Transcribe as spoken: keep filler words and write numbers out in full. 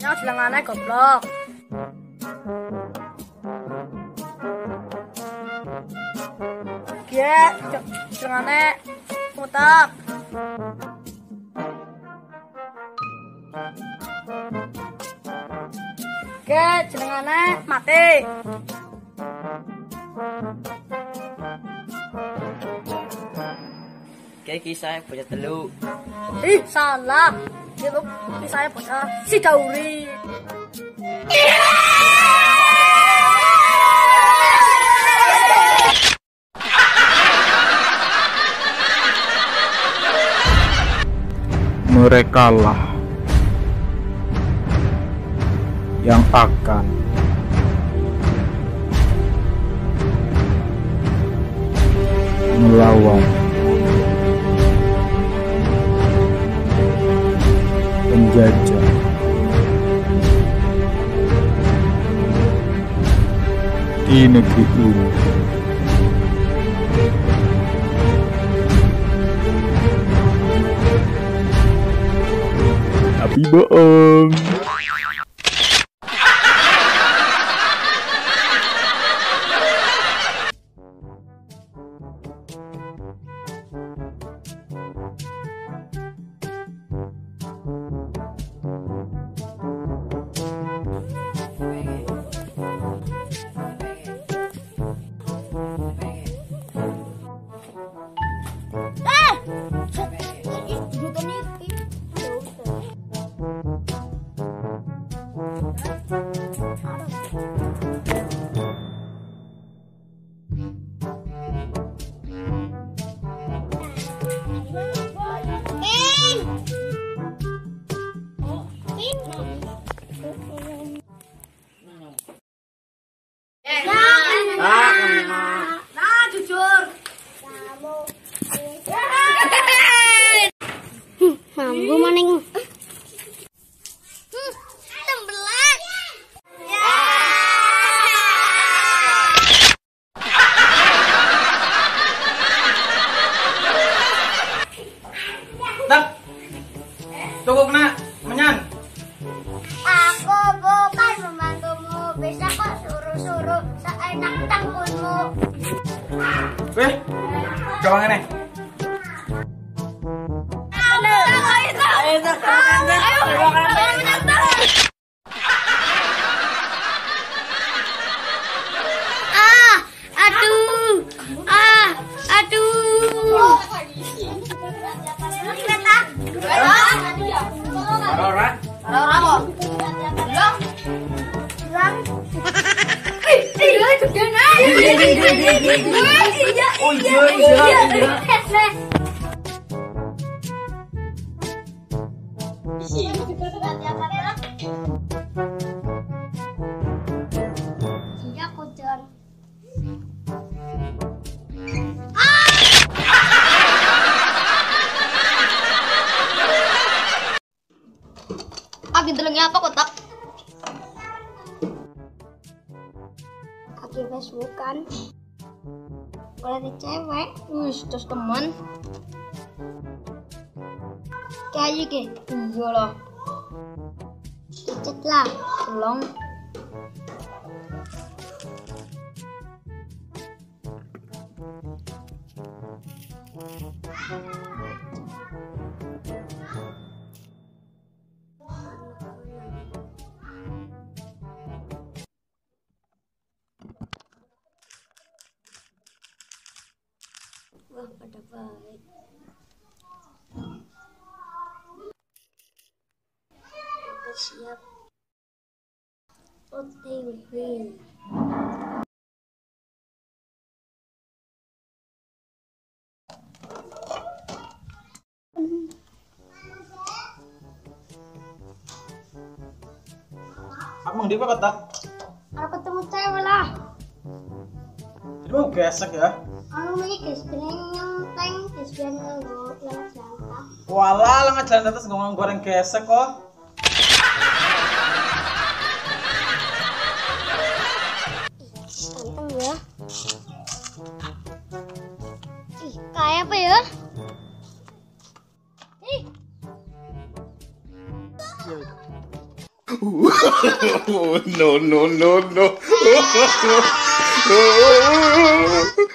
Yang jenengane goblok. Dia jenengane utek. Oke, jenengane mati. Oke, kisah bocah telu. Ih, salah. Itu kisahnya bocah Sidaurip. Merekalah yang akan melawan penjajah di negeri ini. Tapi bohong. Nah, jujur. Mampu maning. Tembelan. Tak. Cukup nak, menyan. Aku bukan membantumu, bisa kok suruh-suruh seenak tanggunmu. Weh, gawang ini. Ah, aduh, ah, aduh. Ora. Ora kok. Oh iya iya iya. Iya, kucing. Kaki delengnya apa kotak? Kaki Facebook kan. Boleh cewek. Wih, terus teman. Kayak gitu. Iya lah. Cicet lah. Tolong. Wah, pada baik. Oke, siap. O T W. Abang di apa kotak? Aku ketemu cewek lah. Jadi mau gesek ya? Anu ini gesbreng yang tank, gesbreng yang gue lewat jangka. Walah, lengan jalan atas ngomong goreng gesek kok. Ganteng ya. Ih, kayak apa ya? Ih. no, no, no, no.